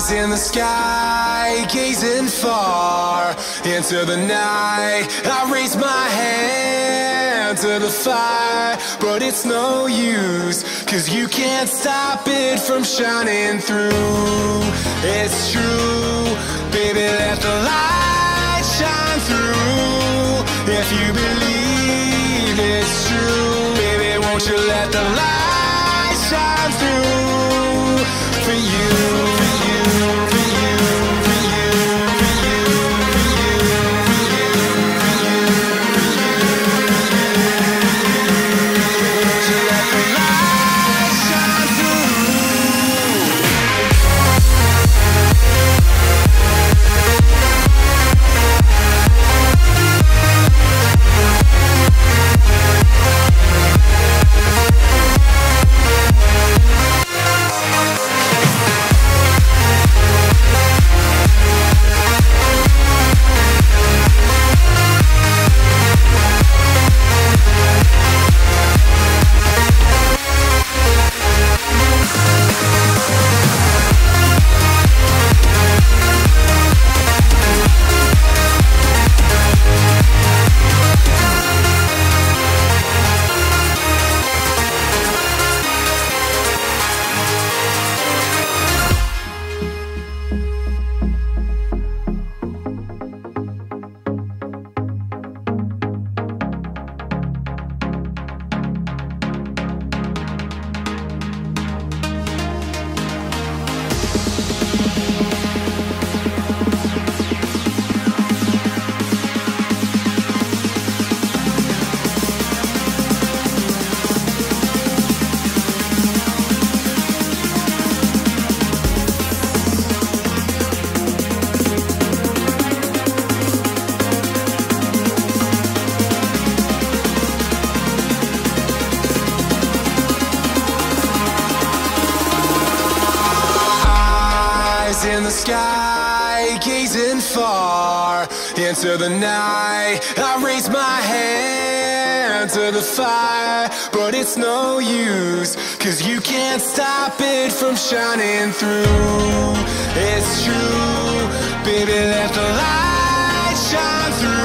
In the sky, gazing far into the night, I raise my hand to the fire, but it's no use, 'cause you can't stop it from shining through. It's true, baby, let the light shine through. If you believe it's true, baby, won't you let the light shine through for you. In the sky, gazing far into the night, I raise my hand to the fire, but it's no use, 'cause you can't stop it from shining through. It's true, baby, let the light shine through.